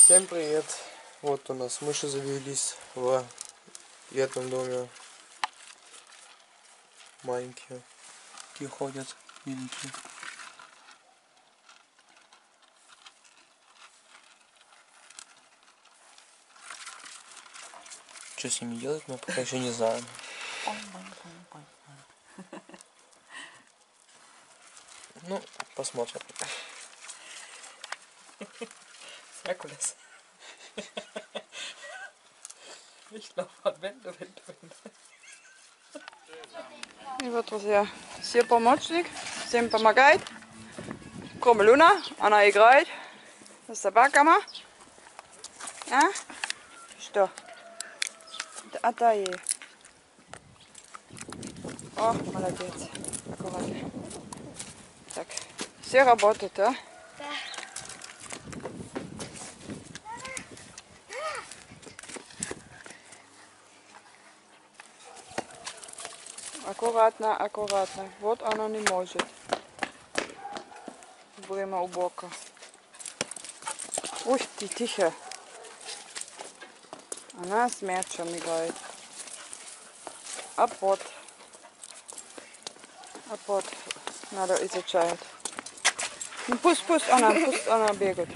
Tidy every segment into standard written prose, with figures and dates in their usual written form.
Всем привет! Вот у нас мыши завелись в этом доме. Маленькие. Такие ходят, видите. Что с ними делать, мы пока еще не знаем. Ну, посмотрим. Herkules. Ich laufe от Wände. И вот, друзья, все помощник, всем помогает. Кроме Луна, она играет с собаками. А? Что? Отдай ей. О, молодец. Аккуратно. Так, все работают, а? Аккуратно, аккуратно. Вот она не может. Время уборка. Ух ты, тихо. Она с мячом играет. Обвод. Обвод. Надо изучать. Ну, пусть она бегает.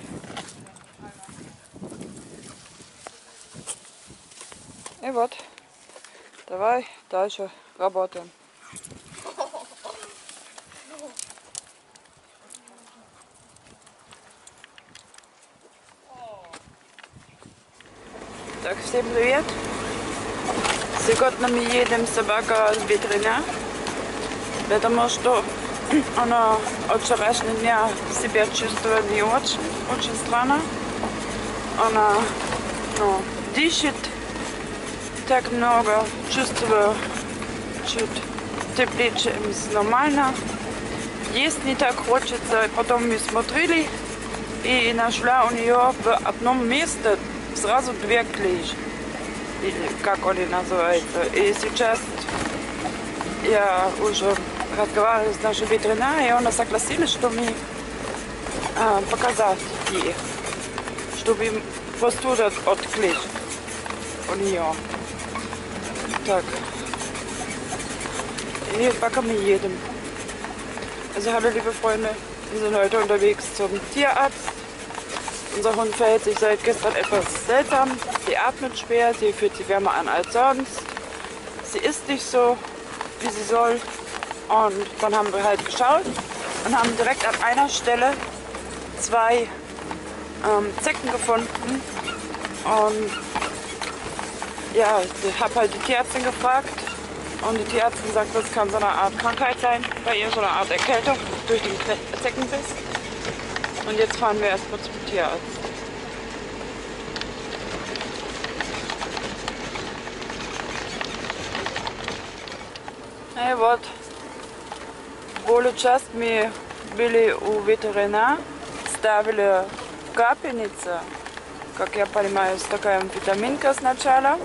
И вот. Давай дальше работаем. Так, всем привет. Сегодня мы едем с собакой в ветеринар, потому что она от вчерашнего дня себя чувствует не очень странно. Она дышит так много, чувствую чуть теплее, чем нормально. Есть не так хочется. Потом мы смотрели и нашла у нее в одном месте сразу две клещи, или как они называются. И сейчас я уже разговаривала с нашим ветеринаром, и она согласилась, что мы показать ей, чтобы простуда от клещ у нее. Так. И пока мы едем. Also hallo liebe Freunde, wir sind heute unterwegs zum Tierarzt. Unser Hund verhält sich seit gestern etwas seltsam. Sie atmet schwer, sie fühlt sich wärmer an als sonst. Sie isst nicht so, wie sie soll. Und dann haben wir halt geschaut und haben direkt an einer Stelle zwei Zecken gefunden. Und ja, ich habe halt die Tierärztin gefragt. Und die Tierärztin sagt, das kann so eine Art Krankheit sein bei ihr, so eine Art Erkältung durch den Zeckenbiss. Und jetzt fahren wir erstmal zum Tierarzt. И вот, более часто мы были у ветеринара, ставили капельницу, как я понимаю, такая витаминка сначала.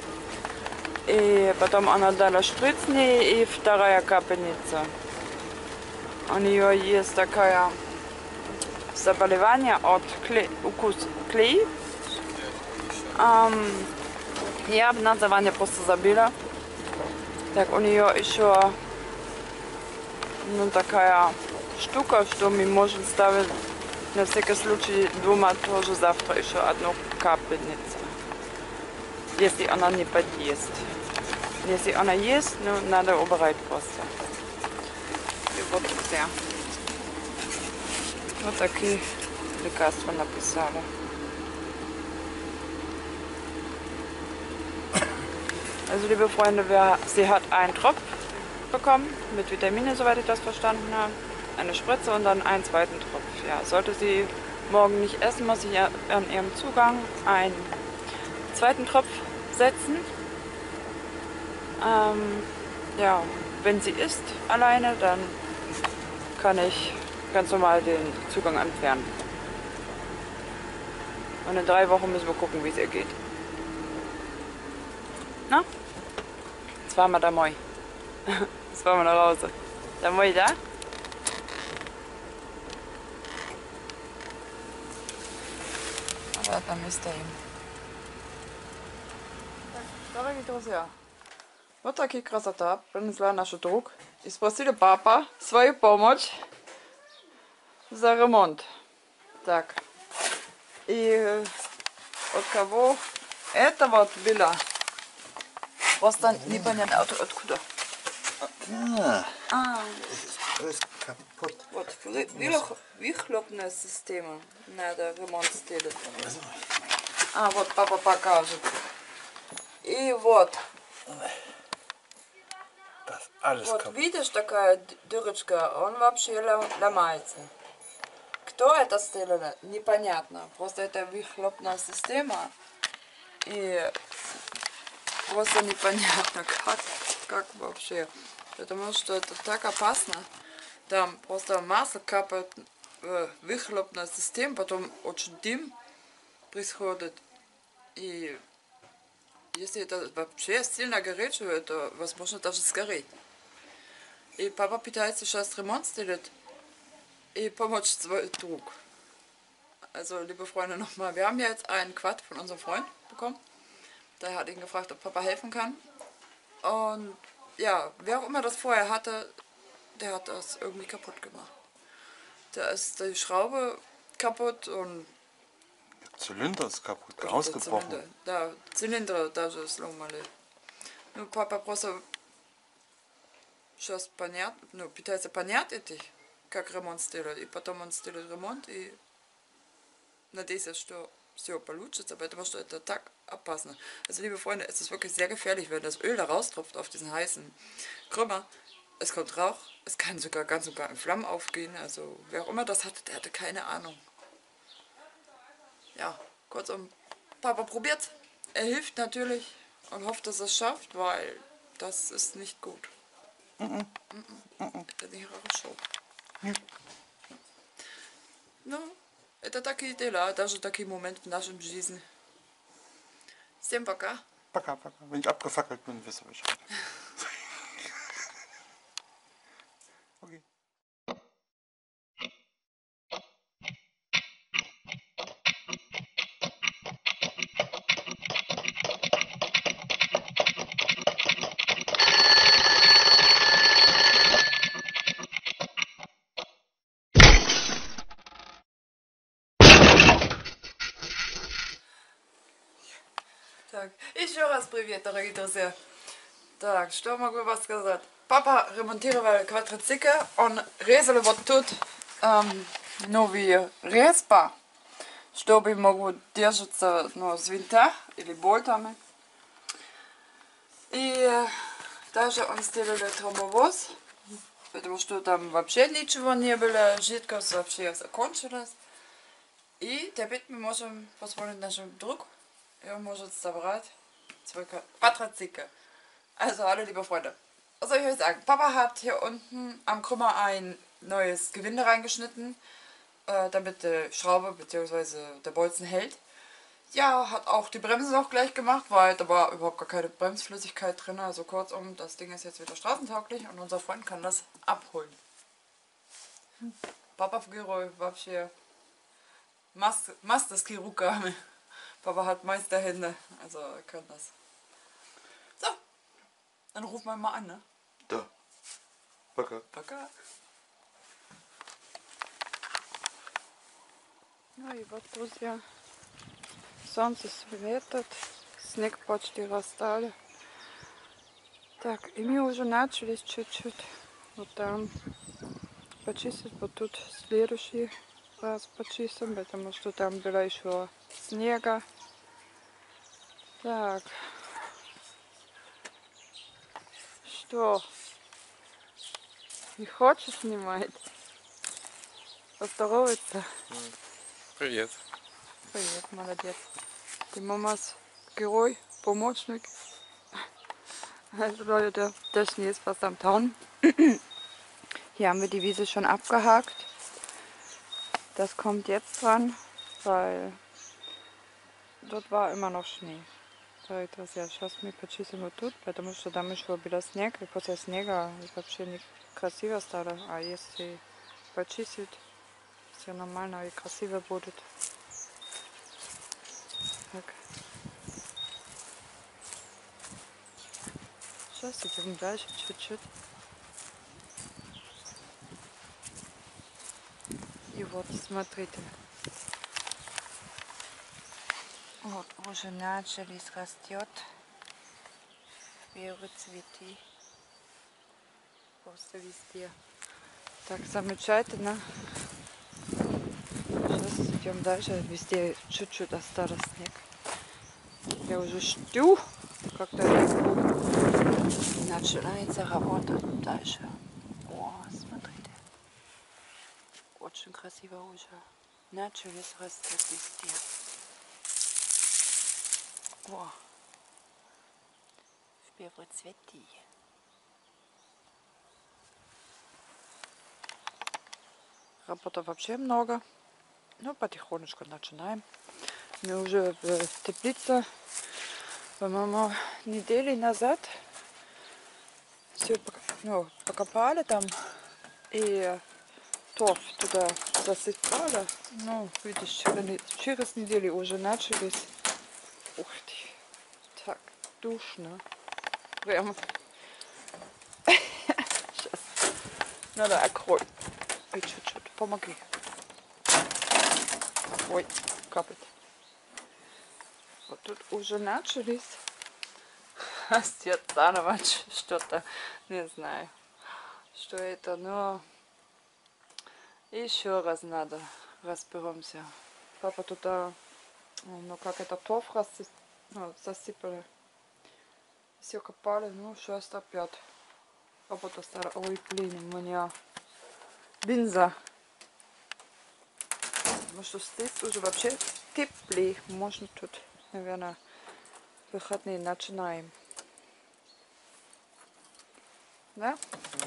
И потом она дала шприц и вторая капельница. У нее есть такое заболевание от укус клей. Я название просто забыла. Так, у нее еще такая штука, что мы можем ставить на всякий случай дома тоже завтра еще одну капельницу. Если она не подъест. Если она есть, ну, надо убрать просто. И вот друзья. Вот такие лекарства написали. Also liebe Freunde, sie hat einen Tropf bekommen mit Vitamine, soweit ich das verstanden habe. Eine Spritze und dann einen zweiten Tropf. Ja, sollte sie morgen nicht essen, muss ich an ihrem Zugang einen zweiten Tropf setzen. Ja, wenn sie isst alleine, dann kann ich ganz normal den Zugang entfernen. Und in 3 Wochen müssen wir gucken, wie es ihr geht. Na? Jetzt fahren wir da moi. Jetzt fahren wir nach Hause. Da moi da? там и стоим. Дорогі друзі, вот такие красота принесла нашу друг и спросили папа свою помощь за ремонт. Так, и от кого это вот было? Просто непонятно откуда. Alles kaputt. Вот, выхлопная система надо ремонт сделать. А, вот папа покажет. И вот, Das alles вот kaputt. видишь, такая дырочка, он вообще ломается. Кто это сделал, непонятно. Просто это выхлопная система. И просто непонятно, как вообще. Потому что это так опасно. Там просто масло капает в выхлопную систему, потом очень дым происходит. И если это вообще сильно горячее, то возможно даже сгорит. И папа пытается сейчас ремонт сделать и помочь свой Druck. Also liebe Freunde nochmal, wir haben ja jetzt einen Quad von unserem Freund bekommen. Der hat ihn gefragt, ob Papa helfen kann. Und ja, wer auch immer das vorher hatte, der hat das irgendwie kaputt gemacht. Da ist die Schraube kaputt und Der Zylinder ist kaputt, der ausgebrochen. Zylinder даже сломали. Ну, папа просто сейчас пытается понять этих, как ремонт сделать. И потом он сделает ремонт и надеюсь, что все получится, потому что это так опасно. Also liebe Freunde, es ist wirklich sehr gefährlich, wenn das Öl da raustropft auf diesen heißen Krümmer. Es kommt Rauch, es kann sogar ganz und gar in Flammen aufgehen. Also wer auch immer das hatte, der hatte keine Ahnung. Ja, kurzum, Papa probiert. Er hilft natürlich und hofft, dass er es schafft, weil das ist nicht gut. Это не хорошо. Ну, это такие дела, даже такие моменты в нашем жизни. Всем пока. Пока, пока. Wenn ich abgefackelt bin, wisst ihr Bescheid. Okay. Так, еще раз привет, дорогие друзья. Так, что могу вас сказать? Папа ремонтировал квадроцикл, он резал вот тут новые резьба, чтобы могу держаться с винта или болтами. И даже он сделал тромбовоз, потому что там вообще ничего не было, жидкость вообще закончилась. И теперь мы можем посмотреть нашему другу. Er может собрать свой Quadrotzickel. Also hallo liebe Freunde. Was soll ich euch sagen? Papa hat hier unten am Krümmer ein neues Gewinde reingeschnitten, damit die Schraube bzw. der Bolzen hält. Ja, hat auch die Bremse noch gleich gemacht, weil da war überhaupt gar keine Bremsflüssigkeit drin. Also kurzum, das Ding ist jetzt wieder straßentauglich und unser Freund kann das abholen. Papa в герой вообще мастерские руками. Papa hat Meisterhände, also er kann das. So, dann rufen wir mal an, ne? Da. Пока. Пока. Ну и вот, друзья, солнце светит, снег почти растаял. Так, и мы уже начали чуть-чуть вот там почистить, вот тут следующий раз почистим, потому что там было еще снега. Так, что? Не хочешь снимать? Поздороваться? Привет. Привет, молодец. Ты мамас герой, помощник. Also Leute, der Schnee ist fast am Tauen. Hier haben wir die Wiese schon abgehakt. Das kommt jetzt dran, weil dort war immer noch Schnee. Дорогие друзья, сейчас мы почистим вот тут, потому что там еще был снег, и после снега вообще не красиво стало. А если почистить, все нормально и красиво будет. Сейчас идем дальше чуть-чуть. И вот, смотрите. Вот уже начались растет первые цветы. Просто везде. Так замечательно. Сейчас идем дальше. Везде чуть-чуть осталось снег. Я уже жду, когда начинается работа дальше. О, смотрите. Очень красиво уже. Начались растет везде. О, первые цветы. Работы вообще много. Ну, потихонечку начинаем. Мы уже в теплице, по-моему, недели назад все покопали там и торф туда засыпали. Ну, видишь, через неделю уже начались. Ух ты, так душно. Прямо. Сейчас. Надо окрой. Ой, чуть-чуть, помоги. Ой, капает. Вот тут уже начались. Растет заново что-то. Не знаю, что это, но еще раз надо разберемся. Папа туда, ну как это, торф засыпали. Все копали, ну сейчас опять. Работа стала. Ой, блин, у меня бенза. Потому что здесь уже вообще теплее. Можно тут, наверное, выходные начинаем. Да?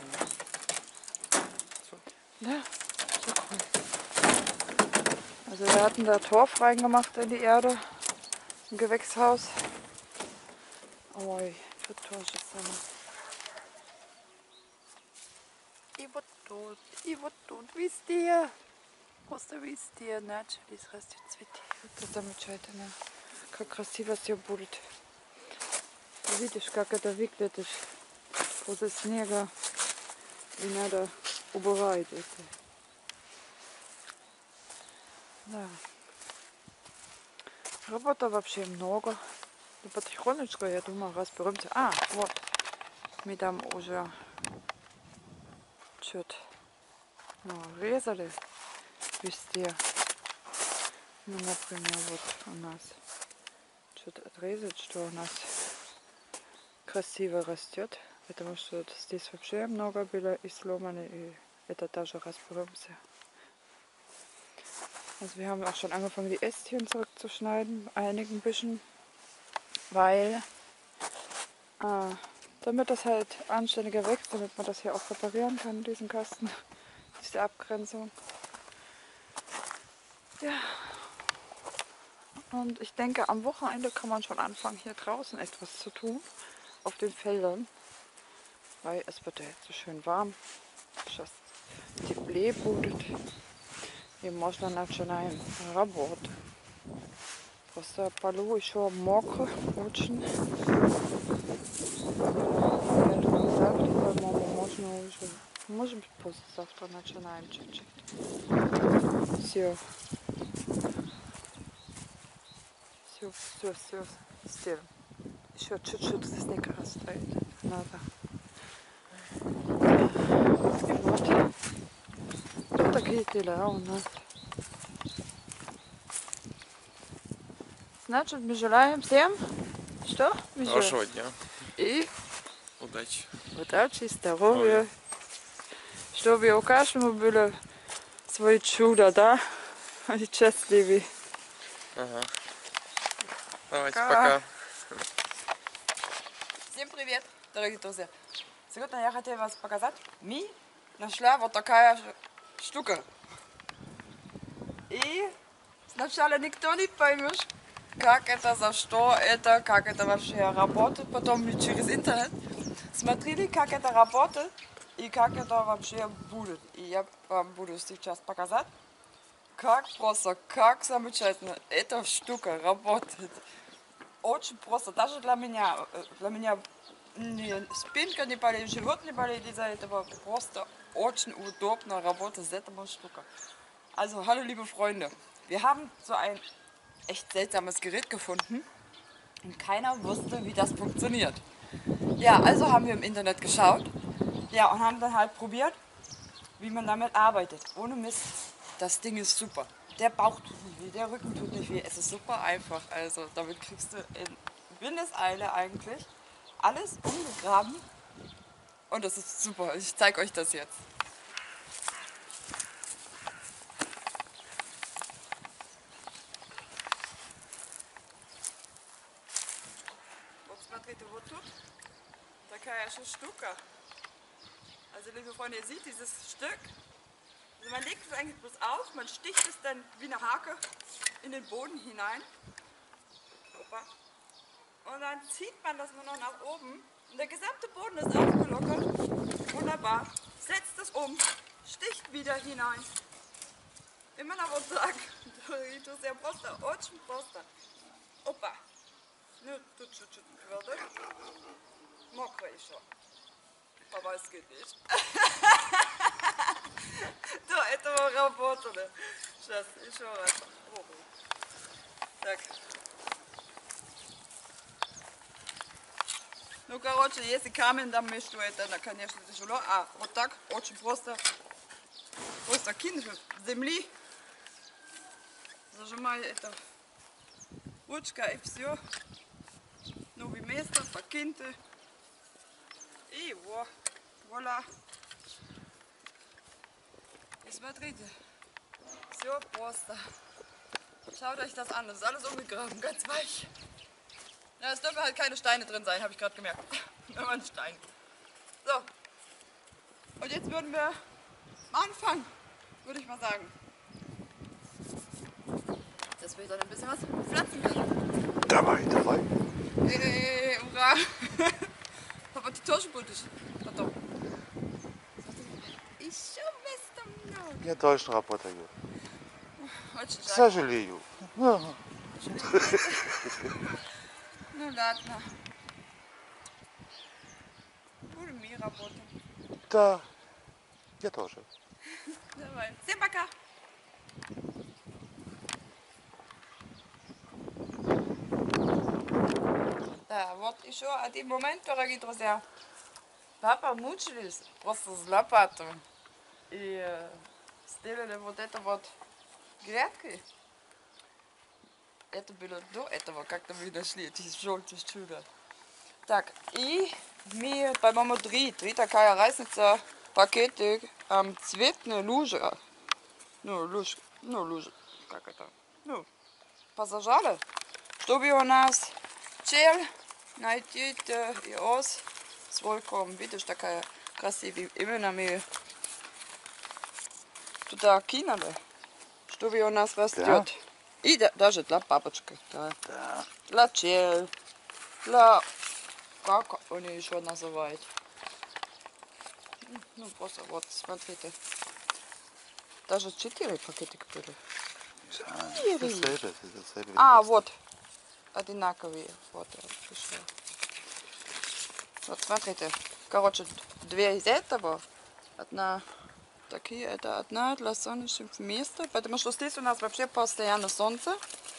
Да, super. Also wir hatten da Torf reingemacht in die Erde, im Gewächshaus. Ой, тут тоже самое. И вот тут везде. Просто везде начались расти цветы. Это замечательно. Как красиво все будет. Ты видишь, как это выглядит после снега. И надо убирать это. Да. Работы вообще много. И потихонечку, я думаю, разберемся. А, вот. Мы там уже что-то резали везде. Ну, например, вот у нас что-то отрезать, что у нас красиво растет. Потому что здесь вообще много было и сломано, и это даже разберемся. Also wir haben auch schon angefangen, die Ästchen zurückzuschneiden, einige ein bisschen, weil damit das halt anständiger wächst, damit man das hier auch reparieren kann, diesen Kasten, diese Abgrenzung. Ja, und ich denke, am Wochenende kann man schon anfangen, hier draußen etwas zu tun, auf den Feldern, weil es wird ja jetzt so schön warm, сейчас теплее будет. И можно начинаем работу. Просто полу еще мокро очень. Поэтому завтра, по-моему, можно уже, может быть, послезавтра начинаем чуть-чуть. Все сделаем. Еще чуть-чуть снег растает. Надо. И вот. Вот такие дела у нас. Значит, мы желаем всем, что? Хорошего дня. И Удачи. удачи, здоровья. Чтобы у каждого было свое чудо, да? Они счастливы. Ага. Давайте, Пока. пока. Всем привет, дорогие друзья. Сегодня я хотела вас показать. Мы нашла вот такая штука. И сначала никто не поймет, как это, за что это, как это вообще работает. Потом через интернет смотрели, как это работает и как это вообще будет. И я вам буду сейчас показать, как просто, как замечательно эта штука работает. Очень просто, даже для меня Не, спинка не болит, живот не болит из-за этого. Просто очень удобно работать с этим Stück. Also, hallo liebe Freunde. Wir haben so ein echt seltsames Gerät gefunden und keiner wusste, wie das funktioniert. Ja, also haben wir im Internet geschaut, ja, und haben dann halt probiert, wie man damit arbeitet. Ohne Mist, das Ding ist super. Der Bauch tut nicht weh, der Rücken tut nicht weh. Es ist super einfach. Also damit kriegst du in Windeseile eigentlich alles umgegraben. Und das ist super. Ich zeige euch das jetzt. Вот смотрите, вот тут такая же штука. Also liebe Freunde, ihr seht dieses Stück. Also man legt es eigentlich bloß auf, man sticht es dann wie eine Hake in den Boden hinein. Opa. Und dann zieht man das nur noch nach oben und der gesamte Boden ist aufgelockert. Wunderbar. Setzt es um, sticht wieder hinein. Immer noch вот так. Тут я просто, очень просто. Опа. Ну, тут чуть-чуть твердо. Мокро еще. Aber es geht nicht. Да, этого работали. Сейчас, еще раз. Попробуем. Так. Ну, короче, если камень там между это, конечно, тяжело. А вот так, очень просто кинь в земли. Зажимай это ручкой и все. Новое место, покиньте. И вот, вуаля. И смотрите, все просто. Schaut euch das an, das ist alles umgegraben, ganz weich. Ja, es dürfen halt keine Steine drin sein, habe ich gerade gemerkt. Nur ein Stein. So, und jetzt würden wir anfangen, würde ich mal sagen. Das will dann ein bisschen was pflanzen können. Давай, давай. Ура! Papa, die тоже будешь потом? Еще вместо мной. Я точно работаю. Очень К жаль. сожалению. Ну ладно. Будем и работать. Да, я тоже. Давай. Всем пока! Да, вот еще один момент, дорогие друзья. Папа мучились просто с лопатой. И сделали вот это вот грядкой. Это было до этого, как-то мы нашли эти желтые чудо. Так, и мы, по-моему, три такая разница пакеты цветные лужи. Лужи, как это? Ну, позажали, чтобы у нас цель найти и ос свой корм. Видишь, такая красивая. Именно мы туда кинули, чтобы у нас растет. И даже для бабочки. Да. Для чел, для... Как они еще называют? Ну, просто вот, смотрите. Даже 4 пакетика были. А, вот. Одинаковые. Вот, пришло. Вот, смотрите. Короче, 2 из этого. Одна такие, это одна для солнечных мест. Потому что здесь у нас вообще постоянно солнце.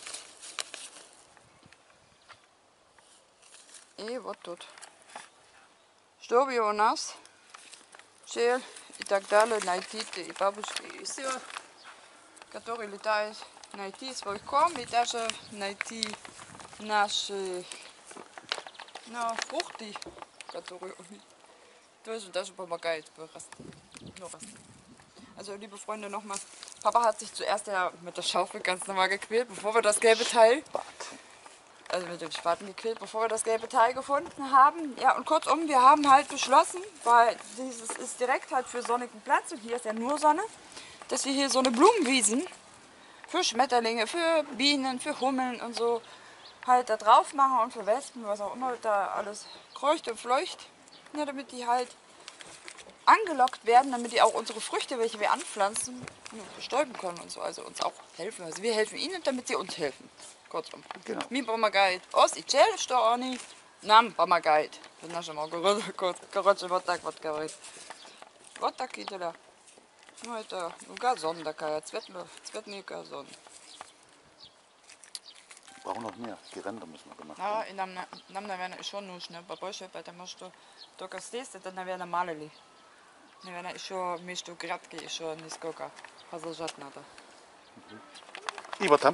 И вот тут. Чтобы у нас пчел и так далее найти и бабушки, и все, которые летают, найти свой корм и даже найти наши фрукты, которые тоже даже помогают расти. Also liebe Freunde, nochmal, Papa hat sich zuerst ja mit der Schaufel ganz normal gequält, bevor wir das gelbe Teil, also mit dem Spaten gequält, bevor wir das gelbe Teil gefunden haben. Ja, und kurzum, wir haben halt beschlossen, weil dieses ist direkt halt für sonnigen Platz und hier ist ja nur Sonne, dass wir hier so eine Blumenwiesen für Schmetterlinge, für Bienen, für Hummeln und so halt da drauf machen und für Wespen, was auch immer da alles kreucht und fleucht, ja, damit die halt angelockt werden, damit die auch unsere Früchte, welche wir anpflanzen, bestäuben können und so, also uns auch helfen. Also wir helfen ihnen, damit sie uns helfen. Kurzum. Genau. Mi pomagает ос и чел, что они Нам помогает в нашем огороде. Короче, вот так вот говорит. Вот такие дела. Ну, это газон такая, цветный газон. Brauchen noch mehr. Die Ränder müssen noch gemacht Да, werden. и нам, наверное, еще нужно побольше, потому что только здесь это, наверное, мало ли. Наверное, еще между грядки еще несколько продолжать надо. И вот там.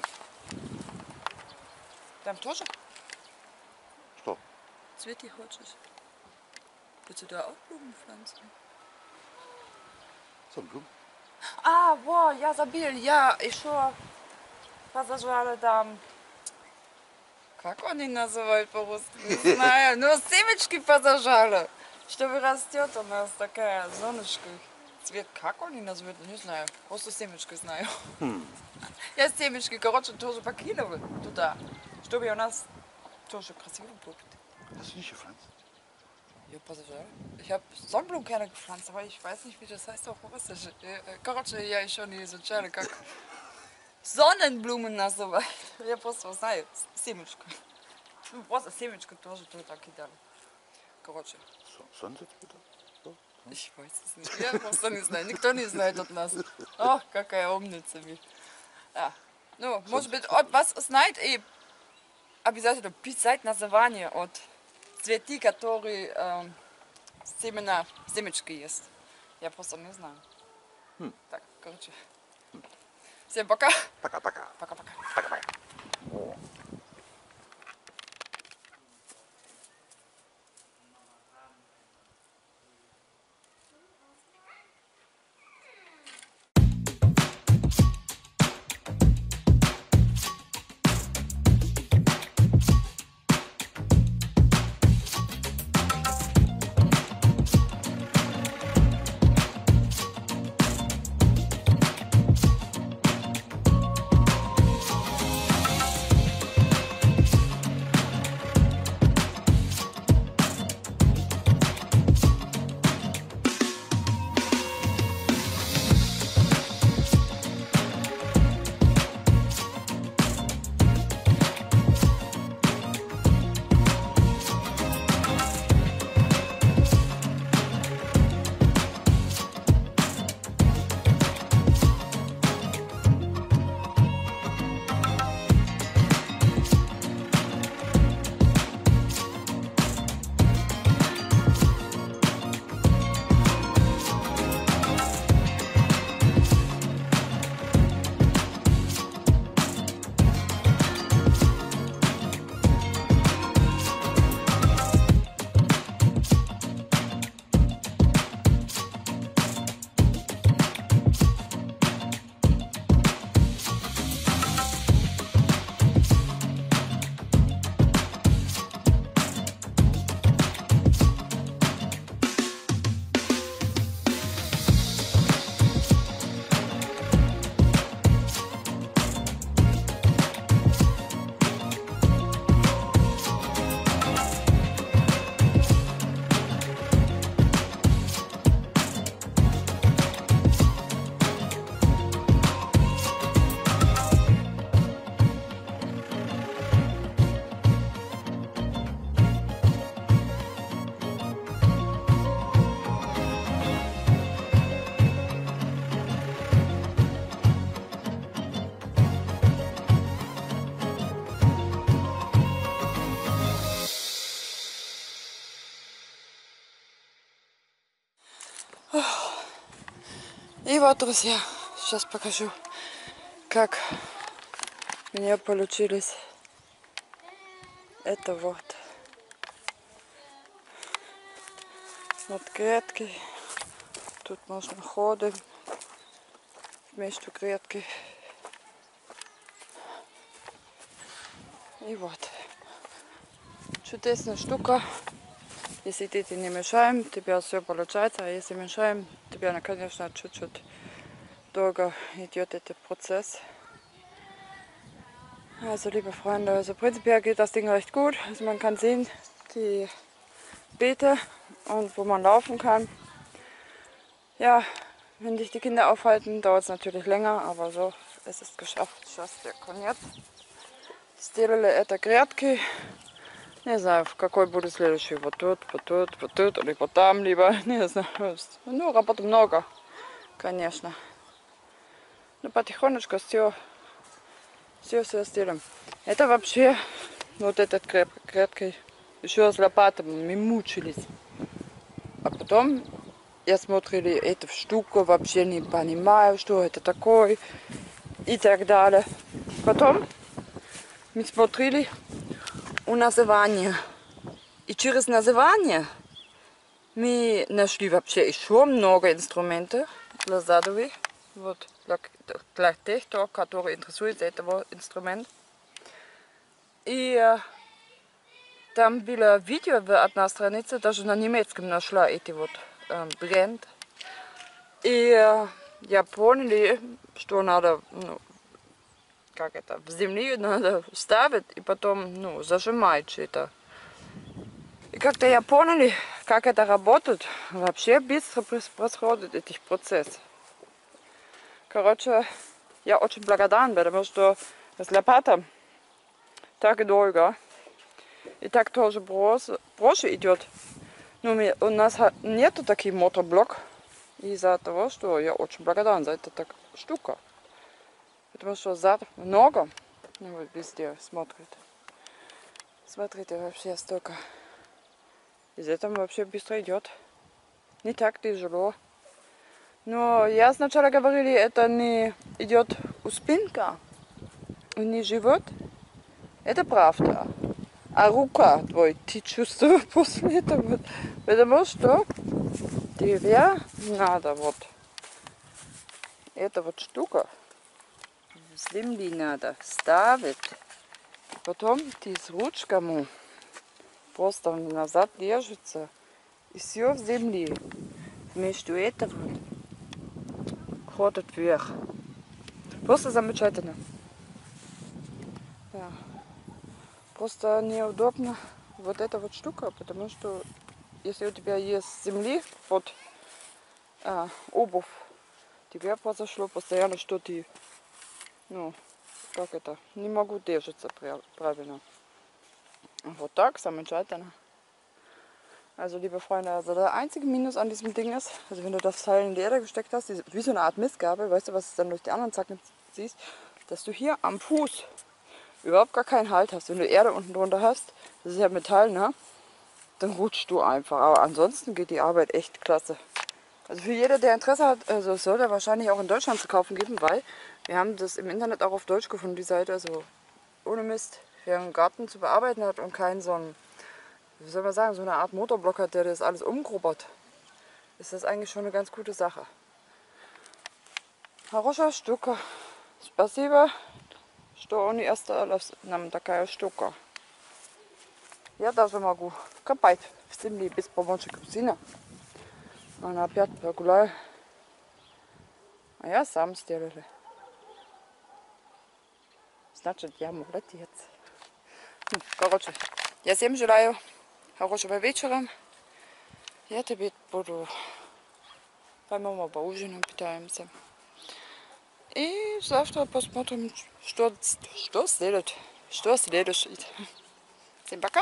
Там тоже Что? цветы хочешь? Willst du da auch Blumen pflanzen? So ein Blumen. А, во, я забыл, я еще подожгла там, как они называют по-русски, не знаю, но семечки подожгла, чтобы растет у нас такая зоночка. Цвет, как они называют, не знаю, просто семечки знаю. Я семечки, короче, тоже покинула туда, чтобы у нас тоже красиво будет. Hast du nicht gepflanzt? Ja, подожгла. Ich habe Sonnenblumenkerne gepflanzt, aber ich weiß nicht, wie das heißt auf Russisch. Короче, я еще не изучала, как Sonnenblumen называют. Я просто знаю семечку. Ну, просто семечку тоже туда кидали. Короче, Sonnensitzbitte? So? ich weiß es nicht. Я просто не знаю. Никто не знает от нас. Ох, какая умница. Да. Ну, может быть, вас знает и обязательно писать название от цветы, которые семечки есть. Я просто не знаю. Так, короче. Всем пока. Пока-пока. Пока-пока. Пока-пока. И вот, друзья, сейчас покажу, как у меня получились это вот. Вот грядки. Тут можно ходить между грядки. И вот. Чудесная штука. Если дети не мешаем, тебе все получается, а если мешаем, тебе, конечно, чуть-чуть долго идет этот Prozess. Also, liebe Freunde, also prinzipiell geht das Ding recht gut. Also man kann sehen, die Beete und wo man laufen kann. Ja, wenn dich die Kinder aufhalten, dauert es natürlich länger, aber so ist es geschafft. Сейчас я конец. Сделали это грядки. Не знаю, в какой будет следующий. Вот тут, или вот там, либо, не знаю. Ну, работы много, конечно. Но потихонечку все сделаем. Это вообще, вот этот крепкий, еще с лопатой мы мучились. А потом я смотрели эту штуку, вообще не понимаю, что это такое и так далее. Потом мы смотрели у называния. И через название мы нашли вообще еще много инструментов для задовых. Вот, для тех, которые интересуются этого инструмента. И там было видео в одной странице, даже на немецком нашла эти вот бренд. И я поняли, что надо, ну, как это, в земле надо ставить и потом, ну, зажимать это. И как-то я поняли, как это работает. Вообще быстро происходит этот процесс. Короче, я очень благодарна, потому что с лопатой так долго. И так тоже проще идет. Но у нас нету таких моторблок. Из-за того, что я очень благодарна за эту штуку. Потому что зад много. Ну, вот везде смотрит. Смотрите, вообще столько. Из этого вообще быстро идет. Не так тяжело. Но я сначала говорили, это не идет у спинка, не живот. Это правда. А рука твой, ты чувствуешь после этого. Потому что тебе надо вот. Эта вот штука в земле надо ставить. Потом ты с ручками просто назад держится. И все в земле. Между этого ходит вверх. Просто замечательно. Да. Просто неудобно вот эта вот штука, потому что если у тебя есть с земли под обувь, тебе произошло постоянно, что ты, ну, как это, не могу держаться правильно. Вот так, замечательно. Also liebe Freunde, also der einzige Minus an diesem Ding ist, also wenn du das Teil in Leder gesteckt hast, wie so eine Art Mistgabel, weißt du, was du dann durch die anderen Zacken siehst, dass du hier am Fuß überhaupt gar keinen Halt hast. Wenn du Erde unten drunter hast, das ist ja Metall, ne? Dann rutschst du einfach. Aber ansonsten geht die Arbeit echt klasse. Also für jeder, der Interesse hat, also soll er wahrscheinlich auch in Deutschland zu kaufen geben, weil wir haben das im Internet auch auf Deutsch gefunden, die Seite, also ohne Mist, wer einen Garten zu bearbeiten hat und keinen so einen, wie soll man sagen, so eine Art Motorblock hat, der das alles umgrubbert, ist das eigentlich schon eine ganz gute Sache. Хорошая штука. Спасибо, что они оставили нам такая штука. Я даже могу копать в земле без помощи сына. Она опять прогуляю. А я сам сделали. Значит, я молодец. Короче, я всем желаю хорошего вечера. Я теперь буду по-моему поужинаем, питаемся. И завтра посмотрим, что следует. Всем пока!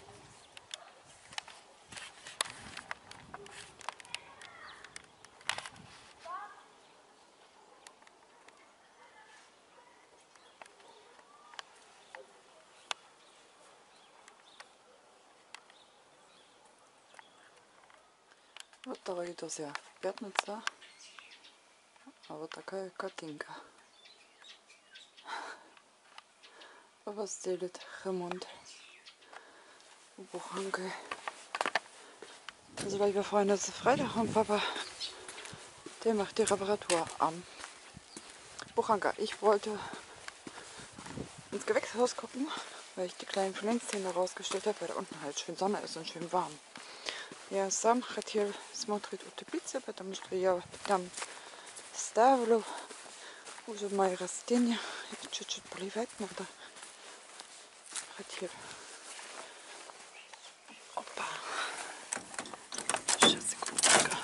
Вот, дорогие друзья, пятница, а вот такая картинка. Папа сделает ремонт у Буханки. Also, liebe Freunde, es ist Freitag und Papa, der macht die Reparatur am Buchanka. Ich wollte ins Gewächshaus gucken, weil ich die kleinen Pflänzchen da rausgestellt habe, weil da unten halt schön Sonne ist und schön warm. Я сам хотел смотреть утопиться, потому что я там ставлю уже мои растения. Чуть-чуть поливать надо. Хотел. Опа. Сейчас, секундочку.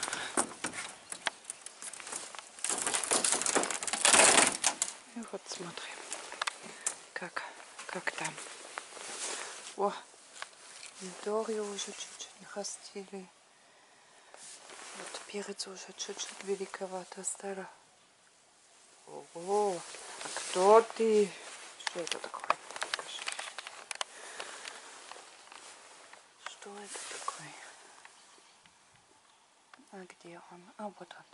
И вот смотрим, как там. О, помидоры уже чуть-чуть нарастили. Вот перец уже чуть-чуть великовато стало. Ого, а кто ты? Что это такое? Покажи. Что это такое? А где он? А вот он.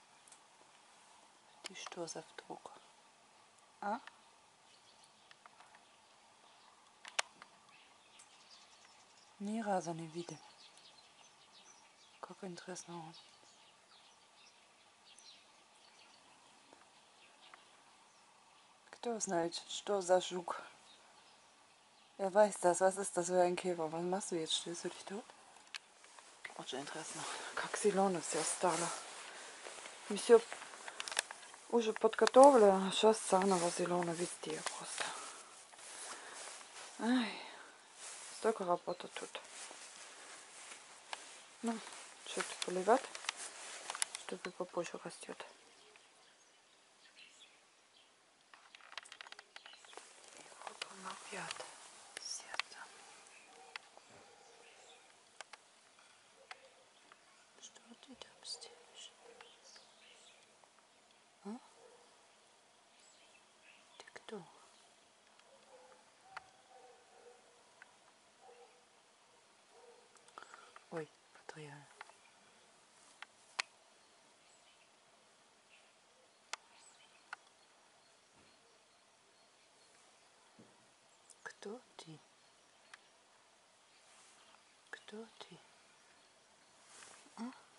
Ты что за вдруг? А? Ни разу не видел. Как интересно он. Кто знает, что за жук? Wer weiß das? Was ist das für ein Käfer? Was machst du jetzt? Stößt du dich tot? Очень интересно. Как зеленый все стало. И все уже подготовлено, а сейчас заново зеленый везде просто. Ай, столько работы тут. Ну, чуть поливать, чтобы побольше растет. И вот он опять. Сердце. Что ты там сделаешь? А? Ты кто? Ой, потеряла. Кто ты? Кто ты? А?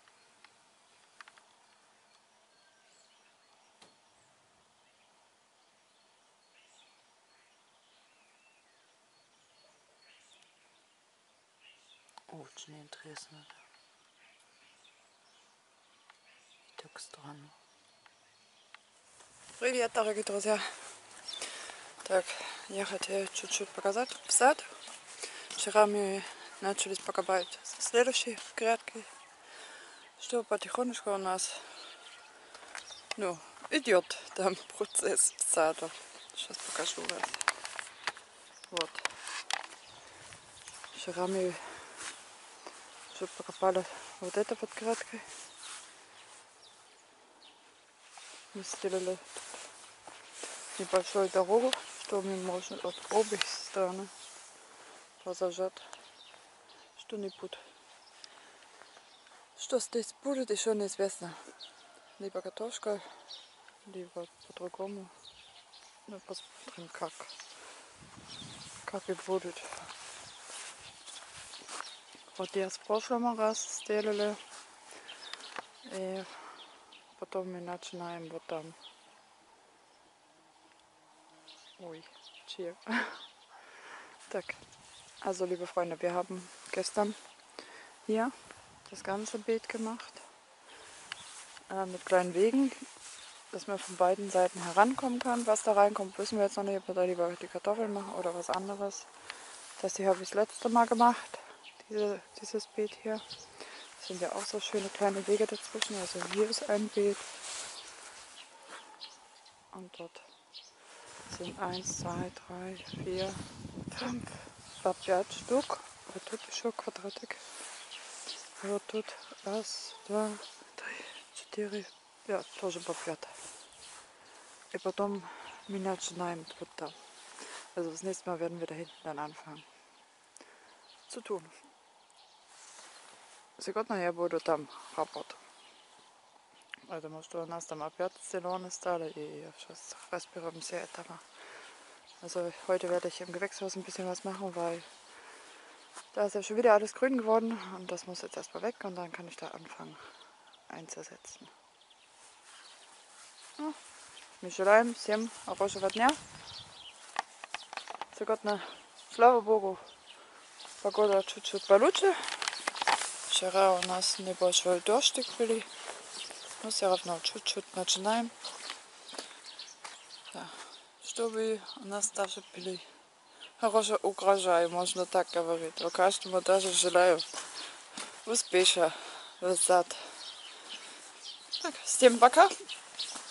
Очень интересно. Так странно. Привет, дорогие друзья. Так, я хотела чуть-чуть показать сад. Вчера мы начали покопать следующие грядки. Что потихонечку у нас, ну, идет там процесс сада. Сейчас покажу вас. Вот. Вчера мы уже покопали вот это под грядкой. Мы сделали небольшую дорогу, что мы можем от обеих сторон позажать что-нибудь. Что здесь будет, еще неизвестно. Либо картошка, либо по-другому. Ну, посмотрим, как и будет. Вот я с прошлого раз сделали. И потом мы начинаем вот там. Ui, cheer. Так, also liebe Freunde, wir haben gestern hier das ganze Beet gemacht. Mit kleinen Wegen, dass man von beiden Seiten herankommen kann. Was da reinkommt, wissen wir jetzt noch nicht, ob wir da lieber die Kartoffeln machen oder was anderes. Das hier habe ich das letzte Mal gemacht, dieses Beet hier. Das sind ja auch so schöne kleine Wege dazwischen. Also hier ist ein Beet und dort sind 1, 2, 3, 4, 5, 5 штук. Вот тут еще квадратик. Вот тут 1, 2, 3, 4, ja, тоже по 5. И потом мы начинаем вот там. Also das nächste Mal werden wir da hinten dann anfangen zu tun. Сегодня я буду там работать. Потому что у нас там опять зеленый стали, и сейчас разберемся этого. Also heute werde ich im Gewächshaus ein bisschen was machen, weil da ist ja schon wieder alles grün geworden und das muss jetzt erstmal weg und dann kann ich da anfangen einzusetzen. Мы желаем всем хорошего дня. Сегодня, слава богу, погода чуть-чуть получше. Вчера у нас небольшой дождик был. Но все равно чуть-чуть начинаем. Да. Чтобы у нас даже были хороший урожай, можно так говорить. Но каждому даже желаю успеха в сад. Так, всем пока.